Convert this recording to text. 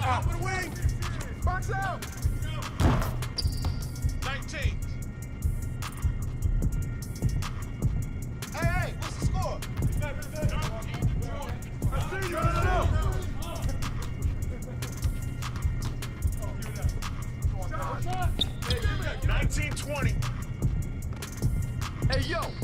Top of the wing. Box out. 19. Hey, what's the score? I see you. 19-20. Hey, yo.